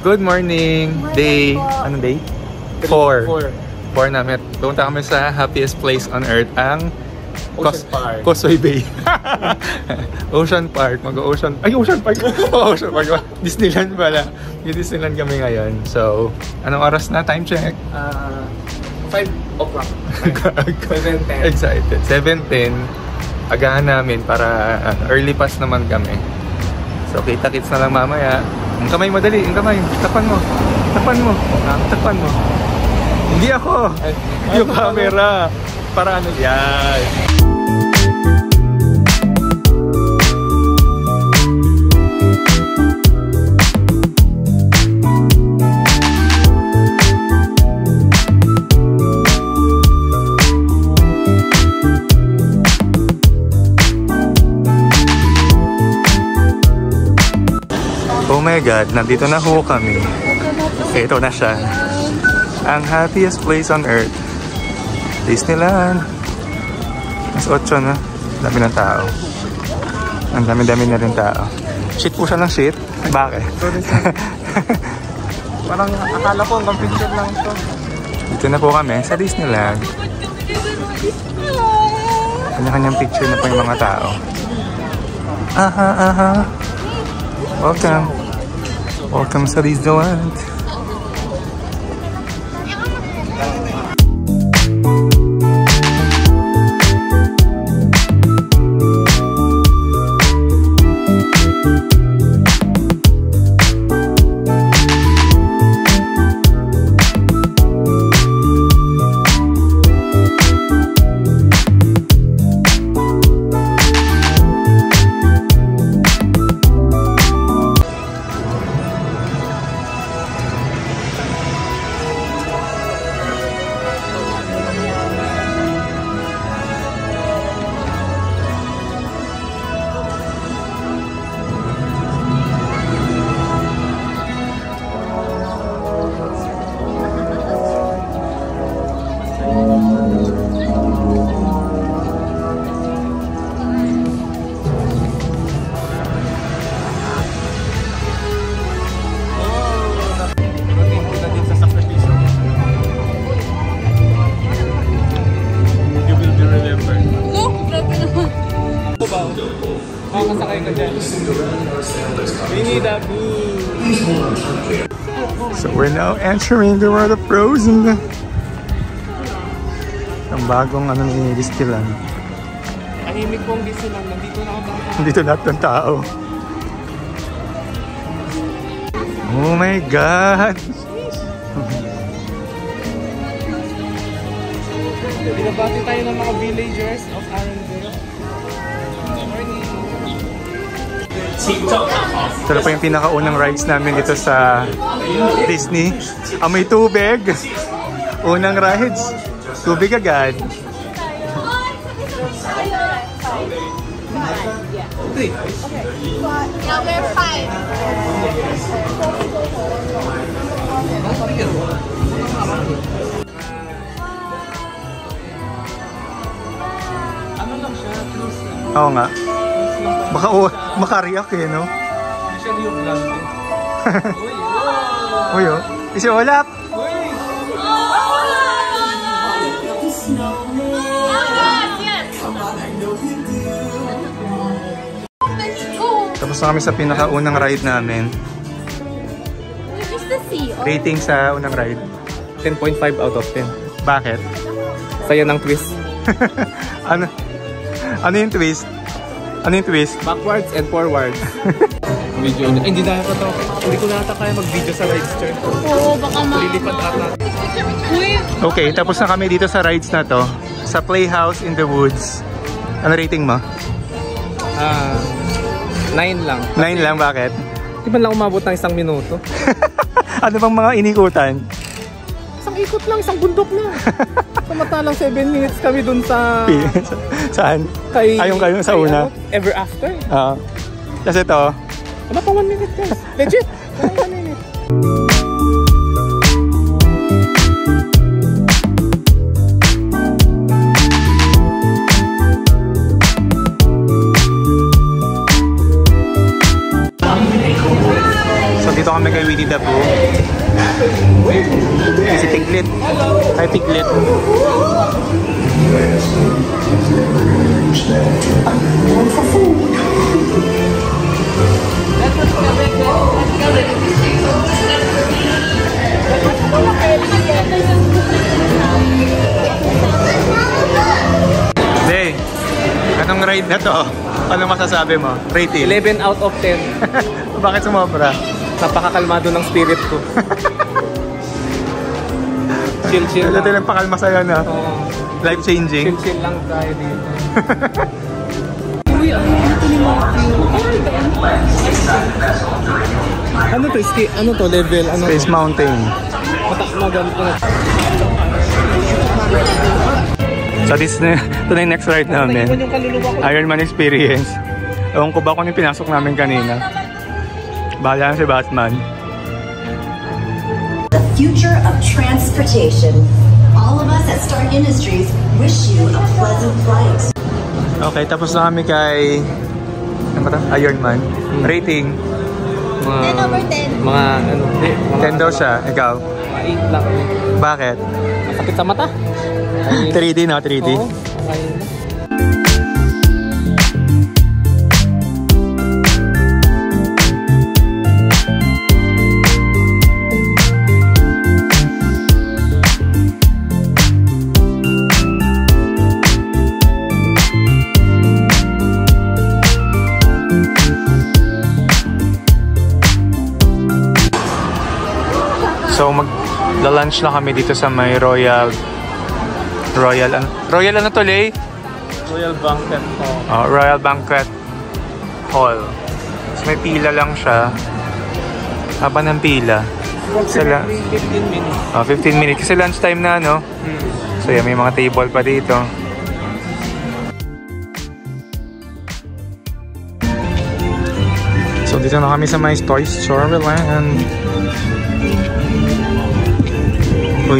Good morning! Day, anong day? 4 namin. Pumunta kami sa happiest place on earth, ang Ocean Park. Causeway Bay. Ocean Park. Mag-Ocean... Ay, Ocean Park! Ocean Park. Disneyland pala. Yung Disneyland kami ngayon. So, anong oras na? Time check? 5 o'clock. 7:10. Excited. 7:10. Agahan namin para early pass naman kami. So, kita-kits na lang mamaya. Ang kamay mo, dali. Ang kamay. Tapan mo. Tapan mo. Tapan mo. Hindi ako. Yung camera. Para ano yan. Oh my God, nandito na ho kami. Ito na siya. Ang happiest place on earth. Disneyland. Mas 8 na. Dami ng tao. Ang dami-dami na rin tao. Shit po siya ng shit? Bakit? Parang akala ko hanggang picture lang ito. Dito na po kami sa Disneyland. Kanya-kanyang picture na po yung mga tao. Aha, aha. Welcome. Welcome sa Disneyland. Makakasakay ka dyan. Winnie the Pooh. So we're now entering the world of Frozen. Ang bagong ano ni Disneyland. Tahimik pong Disneyland. Nandito na ako. Nandito lahat ng tao. Oh my God! Binabati tayo ng mga villagers of Arendelle. Ito na po yung pinakaunang rides namin dito sa Disney. May tubig. Unang rides. Tubig agad. Yeah, we're fine. Ano lang siya? Oo nga. Baka maka-react eh, no? Hindi siya yung grande. Uy! Uy, oh. Isi Olap! Uy! Tapos na kami sa pinakaunang ride namin. Rating sa unang ride. 10.5 out of 10. Bakit? Saya ng twist. Ano yung twist? Ano yung twist? Backwards and forwards. Video. Hindi na ako to. Hindi ko na ata kaya mag-video sa rides, Cher. Oo, baka Lilipad ata. Okay, tapos na kami dito sa rides na to. Sa Playhouse in the Woods. Ano rating mo? 9 lang. 9 lang, bakit? Di ba lang umabot ng 1 minuto? Ano bang mga inikutan? Isang ikot lang, isang bundok lang. Samantalang 7 minutes kami dun sa... Saan? Kay... Ayun kayo sa una? Ever After. Kasi ito... Wala pa 1 minute guys. Legit! 1 minute. So dito kami kay kay Winnie the Pooh. Si Piglet. Hi, Piglet. Hey, anong ride na to? Anong masasabi mo? Rating? 11 out of 10. Bakit sumobra? Napakakalmado ng spirit ko. Chill-chill Wala lang. tayong pakalma sa'yo na. Life-changing. Chill-chill lang tayo dito. Ano to? Ano to? Level? Ano? Space Mountain. Magamit ko na. So this na, ito na yung next ride namin. Yung kaluluwa ko. Ironman Experience. Ewan ko ba kung yung pinasok namin kanina. Bahala na si Batman. The future of transportation. All of us at Stark Industries wish you a pleasant flight. Okay, tapos na kami kay ano ba to? Ironman. Rating. Mga, 10 over 10. Mga ano? 10 daw siya. Ikaw? Mga 8 lang. Bakit? Masakit sa mata. 3D no? 3D? Oo. Ayun. So magla-lunch na kami dito sa may Royal ano to, Lay? Royal Banquet Hall. Royal Banquet Hall. So may pila lang siya. Haba ng pila. Sila 15 minutes. 15 minutes. Kasi lunchtime na, no? So yan, may mga table pa dito. So dito na kami sa may Toy Story Land. Uy.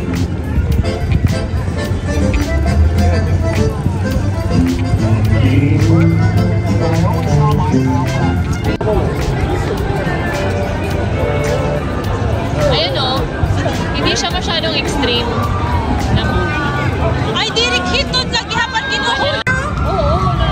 Ayun o. Hindi siya masyadong extreme. Ay, direk hitod lagi hapat dito. Oo, wala.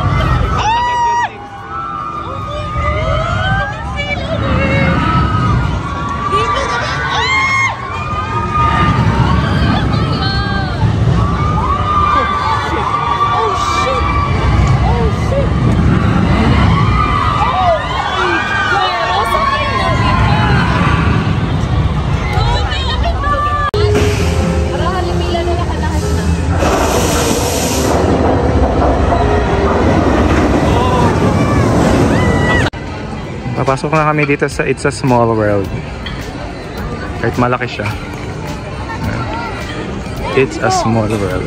Papasok na kami dito sa It's a Small World. Kahit malaki siya. It's a Small World.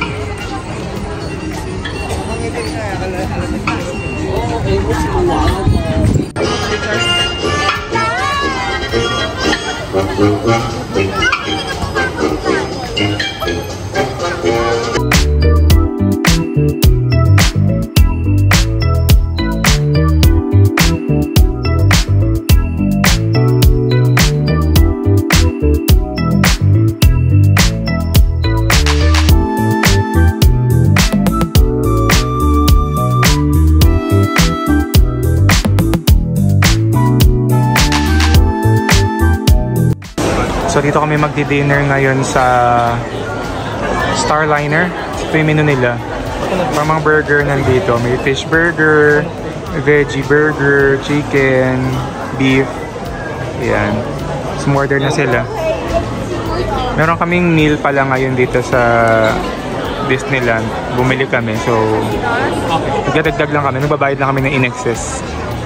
So dito kami magdi-dinner ngayon sa Starliner. Ito yung menu nila. Mga burger nandito. May fish burger, veggie burger, chicken, beef. Ayan. So order na sila. Meron kaming meal pala ngayon dito sa Disneyland. Bumili kami. So nagdadagdag lang kami. Nagbabayad lang kami ng in-excess.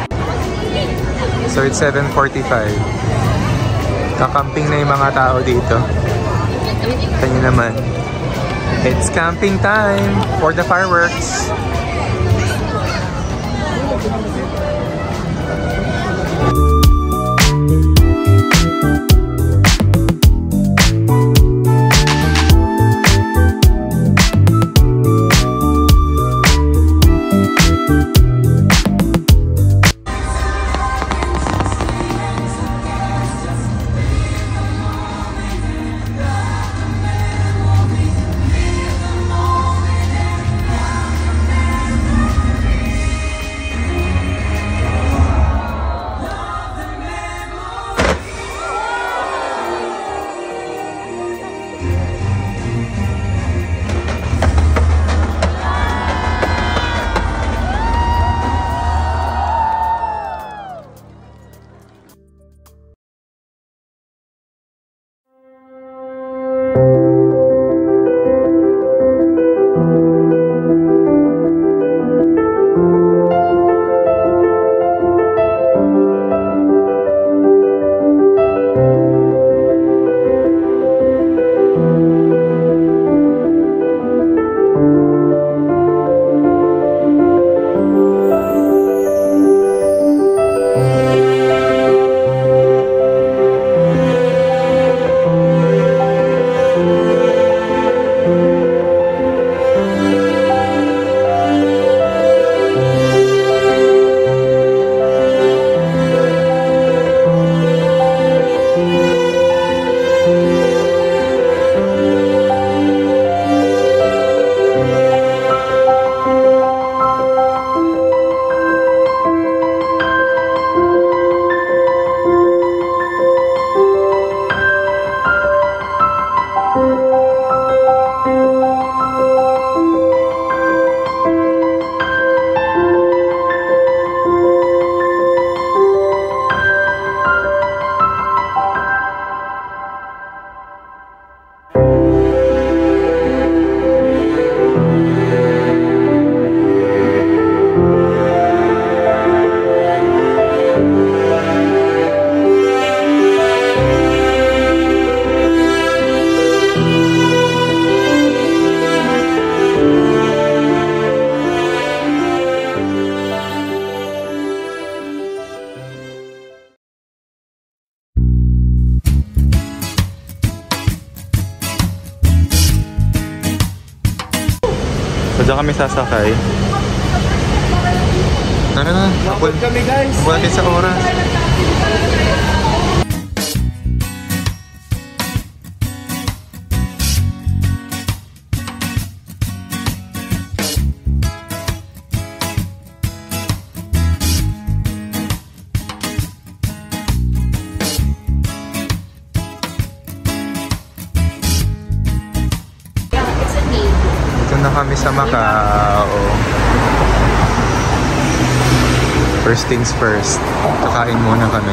So it's 7:45. Kakamping na yung mga tao dito. Tingnan naman. It's camping time for the fireworks. So dyan kami sasakay. Tara na, Abot kami guys. natin sa oras. Na kami sa Macau. First things first, kakain muna kami.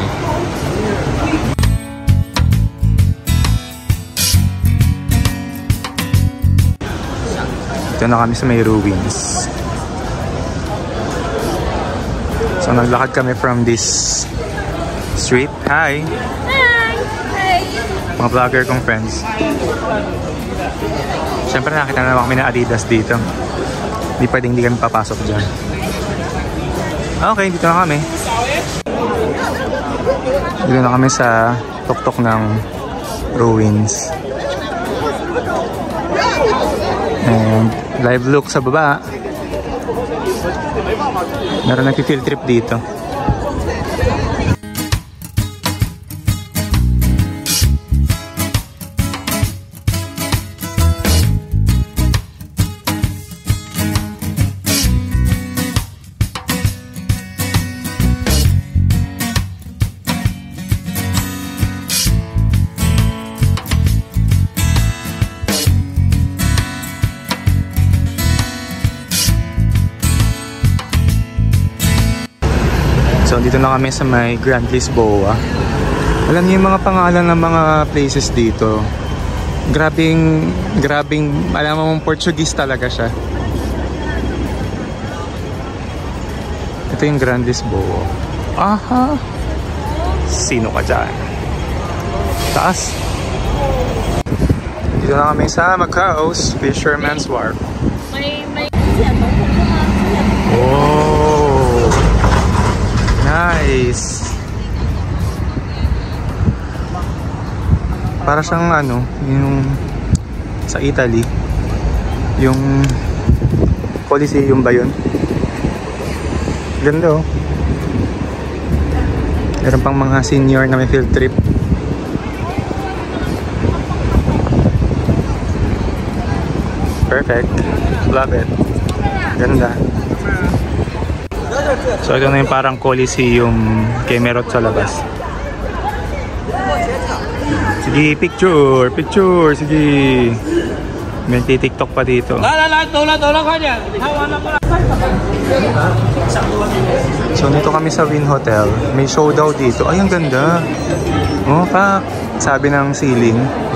Ito na kami sa may ruins. So naglakad kami from this street. Hi! Hi! Hi! Mga vlogger kong friends. Siyempre nakita na naman kami ng Adidas dito. Hindi pwedeng hindi kami papasok dyan. Okay, dito na kami. Dito na kami sa tuktok ng ruins. And live look sa baba. Meron nag-field trip dito. So, dito na kami sa may Grand Lisboa. Alam niyo yung mga pangalan ng mga places dito. Grabing, alam mo mong Portuguese talaga siya. Ito yung Grand Lisboa. Aha! Sino ka dyan? Taas! Dito na kami sa Macau's Fisherman's Wharf. Oh! Nice! Para siyang ano, yung sa Italy, yung Colosseum ba yun? Ganda oh. Meron pang mga senior na may field trip. Perfect. Love it. Ganda. So ito na yung parang Coliseum kay Merot sa labas. Sige, picture, sige. May TikTok pa dito. So dito kami sa Wynn Hotel. May show daw dito. Ay, ang ganda. Oh, pa. Sabi ng ceiling.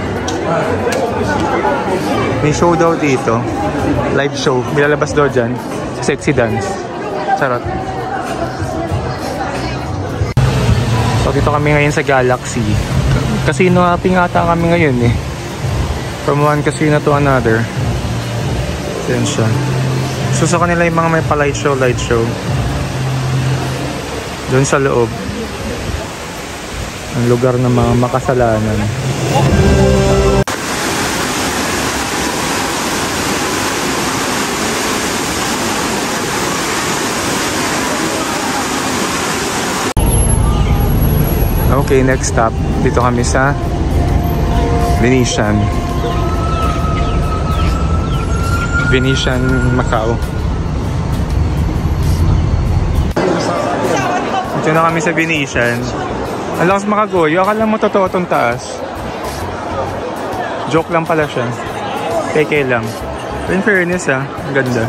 May show daw dito. Live show. Nilalabas daw dyan. Sexy dance. Charot. So dito kami ngayon sa Galaxy. Casino hopping ata kami ngayon eh. From one casino to another. Yan siya. So sa kanila yung mga may pa-light show. Doon sa loob. Ang lugar ng mga makasalanan. Okay, next stop. Dito kami sa Venetian Macau. Dito na kami sa Venetian. Ang lakas makagoyo. Akala mo totoo itong taas. Joke lang pala siya. Peke lang. Pero in fairness ang ganda.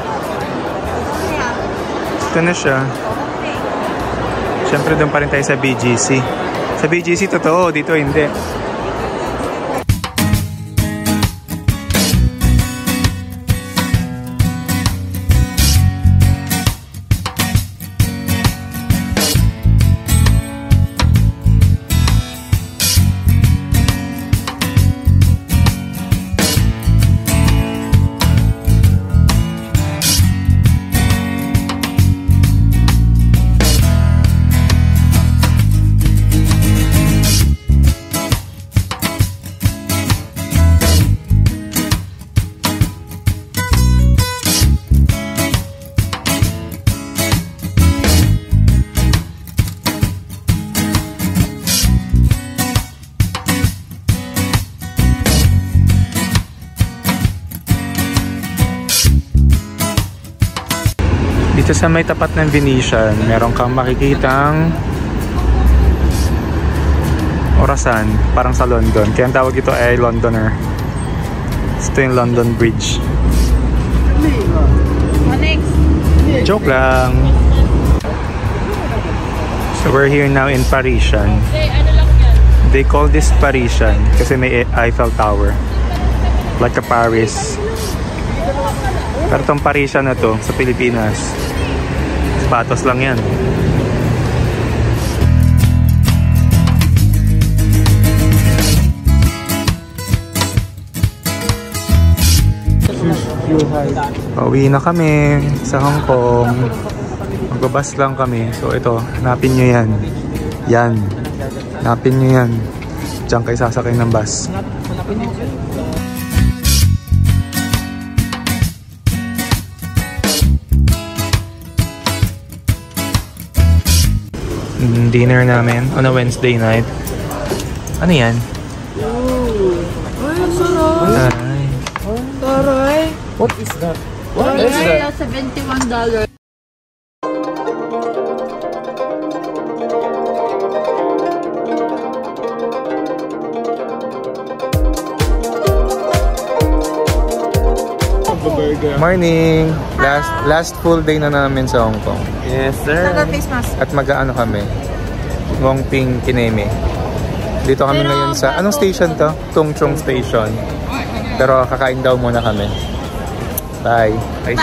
Ito na siya. Siyempre doon pa rin tayo sa BGC. Sa BGC totoo, dito hindi. Dito sa may tapat ng Venetian, meron kang makikitang orasan, parang sa London. Kaya ang tawag ito ay Londoner. Ito yung London Bridge. Joke lang. So we're here now in Parisian. They call this Parisian kasi may Eiffel Tower. Like a Paris. Pero itong Parisian na to sa Pilipinas, sapatos lang yan. Pauwi na kami sa Hong Kong. Magbabas lang kami. So ito, hanapin nyo yan. Yan. Hanapin nyo yan. Diyan kayo sasakay ng bus. Dinner namin on a Wednesday night. Ano yan? Taray. Taray. What is that? What is that? $71. Morning! Last full day na namin sa Hong Kong. Yes, sir. At mag-ano kami? Wong Ping Kineme. Dito kami ngayon sa... Anong station to? Tung Chung Station. Pero kakain daw muna kami. Bye! Bye.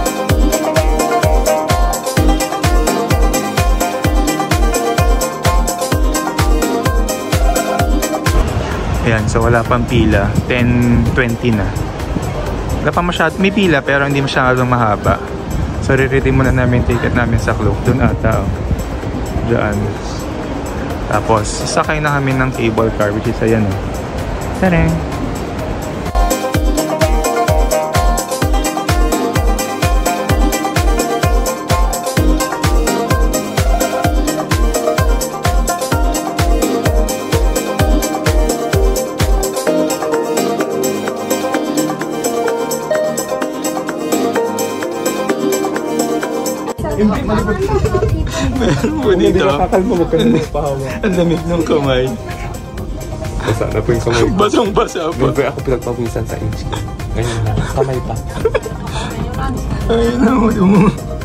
Ayan, so wala pang pila. 10:20 na. Wala pa masyado, may pila pero hindi masyadong mahaba. So re-redeem muna namin ticket namin sa Klook. Doon ata, oh. Diyan. Tapos sasakay na kami ng cable car, which is ayan, oh. Tarang! Meron po dito. Ang damit ng kamay. Basa na po yung kamay. Basang-basa pa. Hindi ako pinagpawisan sa inch. Ganyan na. Kamay pa. Ay, naman mo.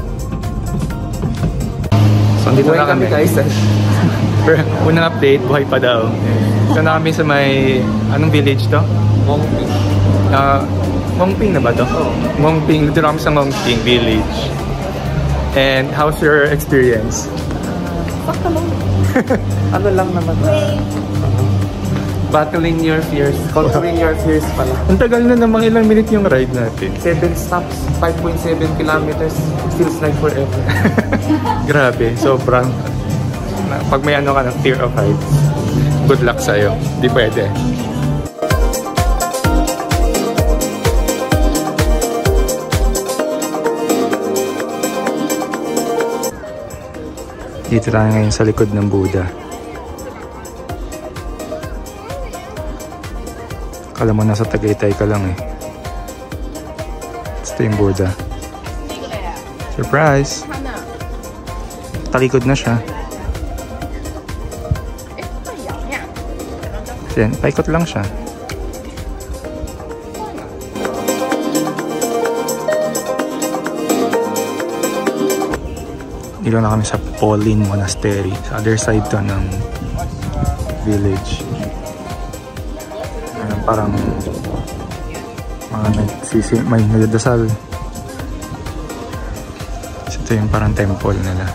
So, dito na kami guys. Unang update, buhay pa daw. Dito na kami sa may... Anong village to? Mongping. Mongping na ba to? Mongping. Dito na kami sa Mongping village. And how's your experience? Ano lang naman. Battling your fears. Conquering your fears pala. Ang tagal na namang ilang minute yung ride natin. 7 stops, 5.7 kilometers. Feels like forever. Grabe, sobrang. Pag may ano ka ng fear of heights, good luck sa'yo. Di pwede. Dito tayo ngayon sa likod ng Buddha. Kala mo nasa Tagaytay ka lang eh. Ito yung Buddha. Surprise! Talikod na siya. Yan, paikot lang siya. Dito na kami sa Pauline Monastery. Sa other side to ng village. Parang may nagdadasal. Ito yung parang temple nila.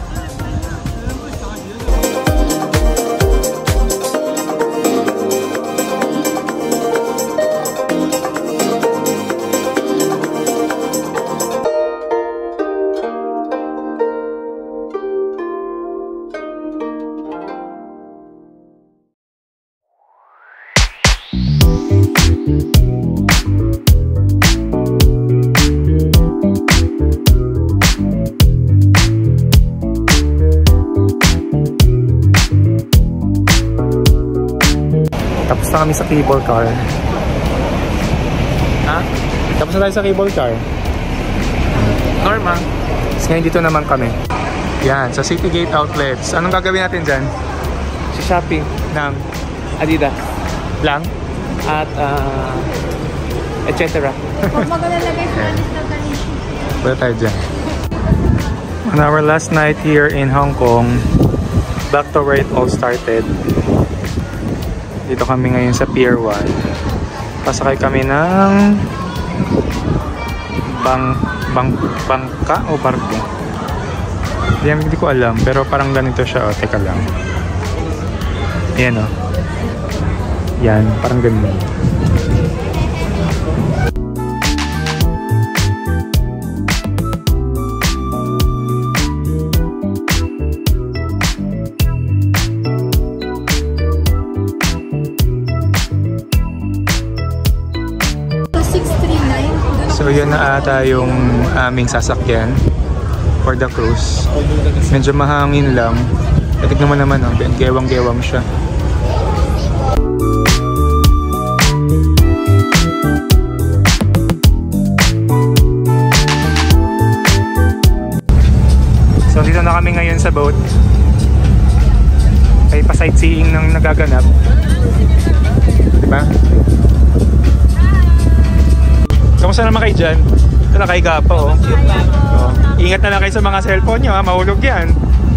Tapos na kami sa cable car. Ha? Tapos na tayo sa cable car. Norma. Tapos ngayon dito naman kami. Yan, sa City Gate Outlets. Anong gagawin natin dyan? Si shopping ng Adidas lang at etc. Huwag magalalagay sa alis na kanina. Wala tayo dyan. On our last night here in Hong Kong, back to where it all started. Dito kami ngayon sa Pier 1. Pasakay kami ng bangka o barko. Hindi ko alam, pero parang ganito siya. O, teka lang. Yan o. Yan, parang ganun. So yun na ata yung aming sasakyan for the cruise. Medyo mahangin lang. Tignan mo naman, oh, gewang-gewang siya. So dito na kami ngayon sa boat. Ay pa-sightseeing nang nagaganap. Diba? Kamusta naman kayo dyan? Ito na kayo gapa, oh. Oh. Ingat na lang kayo sa mga cellphone nyo, ha? Mahulog yan.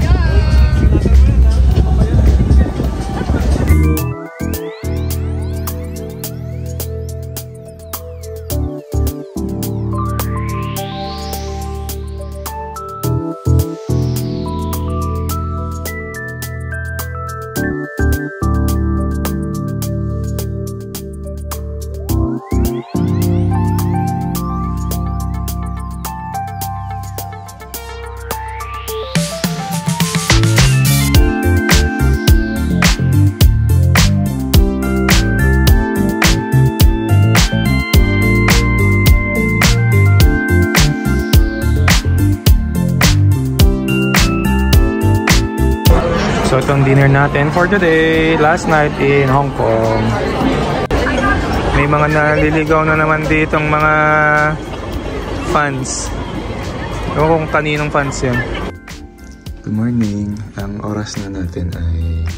So itong dinner natin for today, last night in Hong Kong. May mga naliligaw na naman ditong mga fans. Ewan kung kaninong fans yun. Good morning. Ang oras na natin ay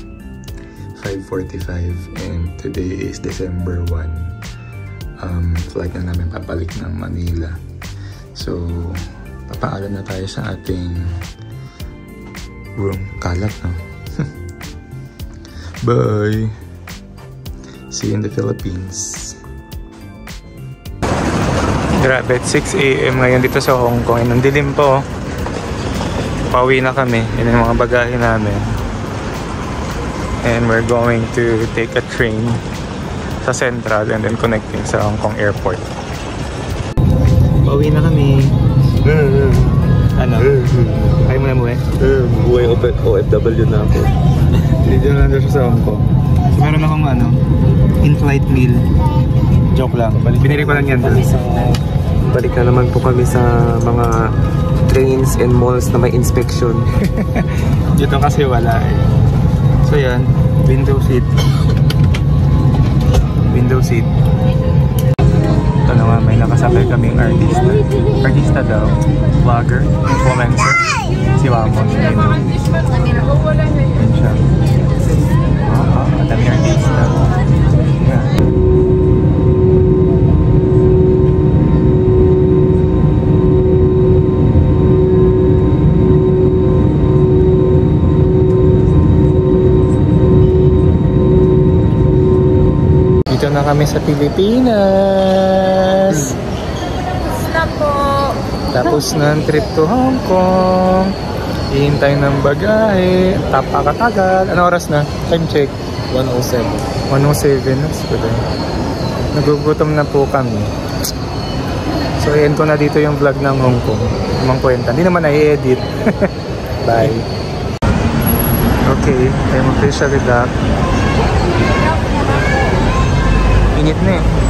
5:45 and today is December 1. Flight na namin papalik ng Manila. So papaalam na tayo sa ating room. Kalat, no? Bye! See you in the Philippines. Grabe, 6 AM ngayon dito sa Hong Kong. Ang dilim po. Pauwi na kami. Yan yung mga bagahe namin. And we're going to take a train sa Central and then connecting sa Hong Kong Airport. Pauwi na kami. Ano? Kaya mo na muwi? Buhay OFW na ako. Dito na lang siya sa Hong Kong. So, meron akong ano, in-flight meal. Joke lang. Binili ko lang yan. Balik na naman po kami sa mga trains and malls na may inspection. Dito kasi wala eh. So yan, window seat. Window seat. Ito naman, may nakasabay kaming artista. Artista daw. Vlogger. Influencer. Si Wamos. Yan siya. At kami artista. Yan. Dito na kami sa Pilipinas. Tapos na ang trip to Hong Kong. Hihintay ng bagahe. Tapakatagal. Ano oras na? Time check. 107. 107. That's good. Nagugutom na po kami. So, end ko na dito yung vlog ng Hong Kong. Umang kwenta. Hindi naman na-edit. Bye. Okay. I'm officially back. Init na eh.